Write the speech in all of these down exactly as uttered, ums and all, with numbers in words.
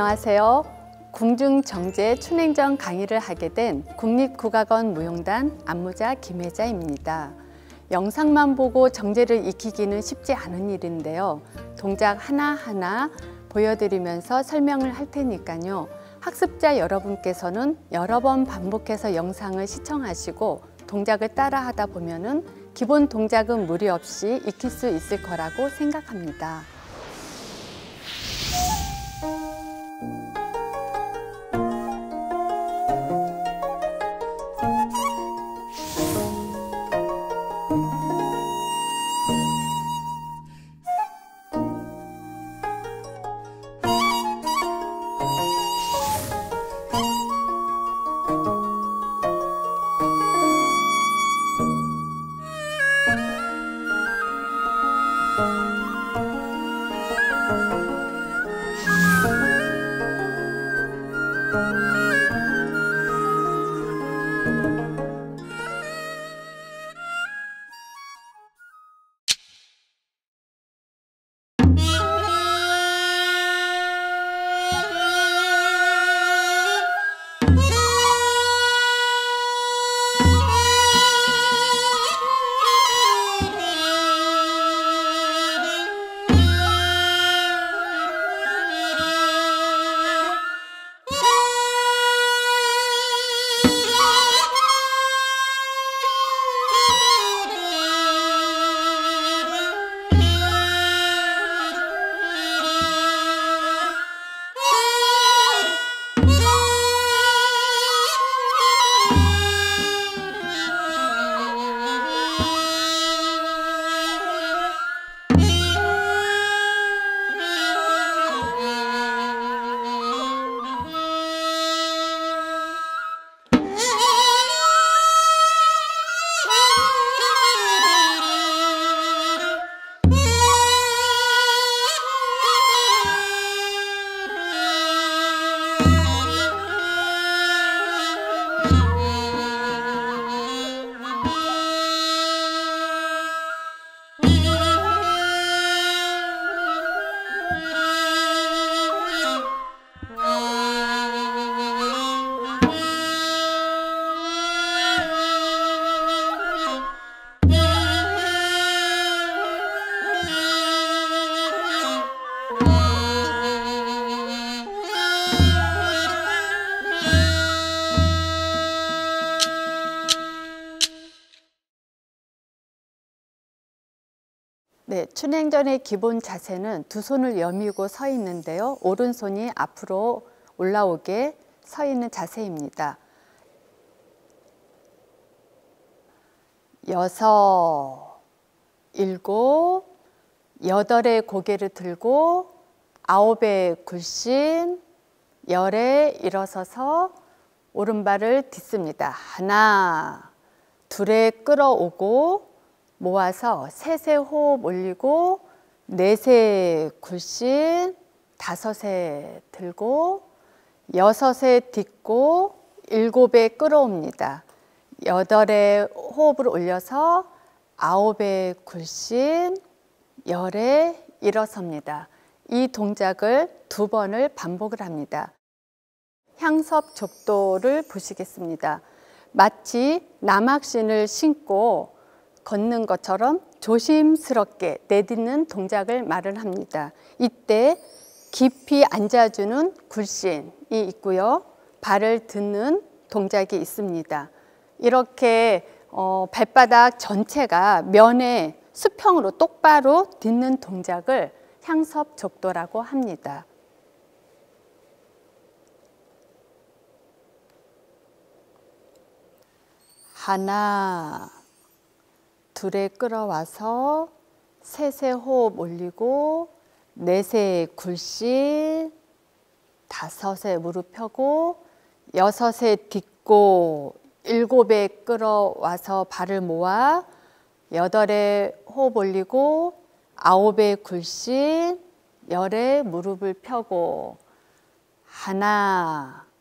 안녕하세요. 궁중정제 춘행전 강의를 하게 된 국립국악원 무용단 안무자 김혜자입니다. 영상만 보고 정제를 익히기는 쉽지 않은 일인데요. 동작 하나하나 보여드리면서 설명을 할 테니까요. 학습자 여러분께서는 여러 번 반복해서 영상을 시청하시고 동작을 따라 하다 보면은 기본 동작은 무리 없이 익힐 수 있을 거라고 생각합니다. 네, 춘행전의 기본 자세는 두 손을 여미고 서 있는데요. 오른손이 앞으로 올라오게 서 있는 자세입니다. 여섯, 일곱, 여덟에 고개를 들고 아홉에 굴신, 열에 일어서서 오른발을 딛습니다. 하나, 둘에 끌어오고 모아서 셋에 호흡 올리고 넷에 굴신, 다섯에 들고 여섯에 딛고 일곱에 끌어옵니다. 여덟에 호흡을 올려서 아홉에 굴신, 열에 일어섭니다. 이 동작을 두 번을 반복을 합니다. 향섭족도를 보시겠습니다. 마치 남학신을 신고 걷는 것처럼 조심스럽게 내딛는 동작을 말을 합니다. 이때 깊이 앉아주는 굴신이 있고요. 발을 딛는 동작이 있습니다. 이렇게 어, 발바닥 전체가 면에 수평으로 똑바로 딛는 동작을 향섭족도라고 합니다. 하나, 둘에 끌어와서 셋에 호흡 올리고 넷에 굴신, 다섯에 무릎 펴고 여섯에 딛고 일곱에 끌어와서 발을 모아 여덟에 호흡 올리고 아홉에 굴신, 열에 무릎을 펴고 하나,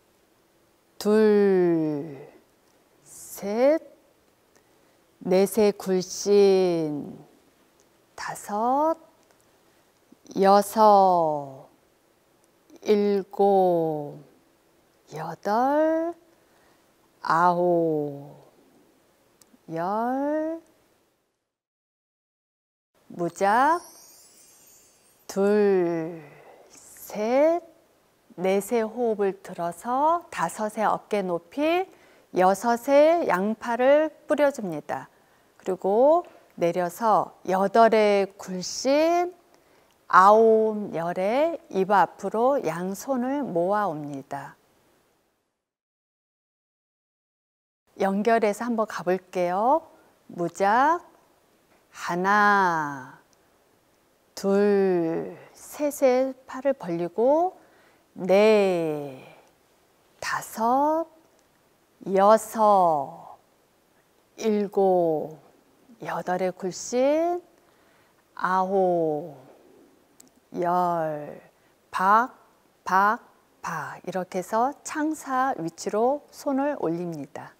둘, 셋, 넷에 굴신, 다섯, 여섯, 일곱, 여덟, 아홉, 열, 무작, 둘, 셋, 넷의 호흡을 들어서 다섯의 어깨 높이, 여섯의 양팔을 뿌려줍니다. 그리고 내려서 여덟의 굴신, 아홉, 열에 입 앞으로 양손을 모아 옵니다. 연결해서 한번 가볼게요. 무작, 하나, 둘, 셋의 팔을 벌리고 넷, 다섯, 여섯, 일곱, 여덟의 굴신, 아홉, 열, 박, 박, 박 이렇게 해서 창사 위치로 손을 올립니다.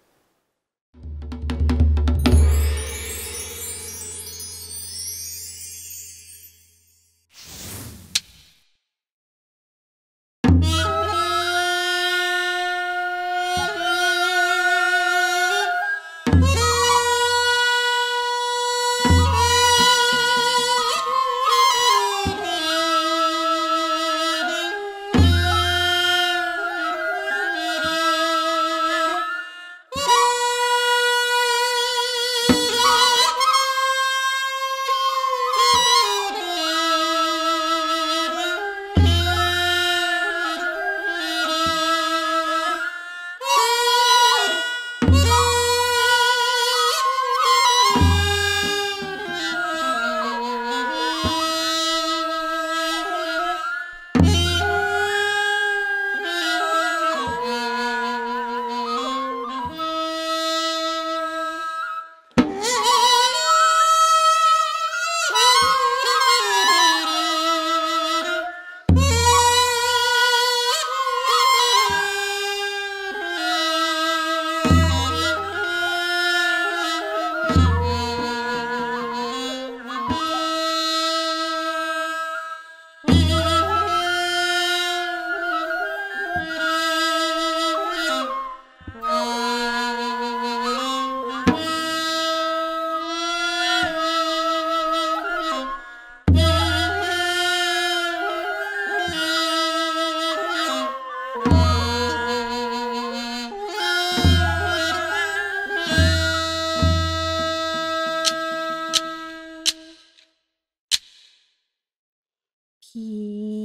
비